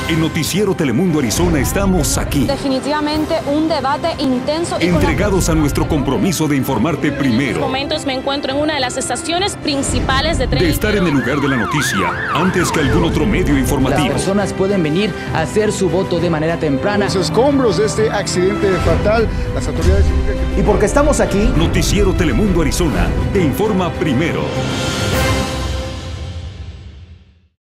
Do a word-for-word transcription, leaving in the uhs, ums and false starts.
En Noticiero Telemundo Arizona estamos aquí. Definitivamente un debate intenso. Y entregados a nuestro compromiso de informarte primero. En estos momentos me encuentro en una de las estaciones principales de tren. De estar en el lugar de la noticia antes que algún otro medio informativo. Las personas pueden venir a hacer su voto de manera temprana. Los escombros de este accidente fatal, las autoridades... Y porque estamos aquí, Noticiero Telemundo Arizona te informa primero.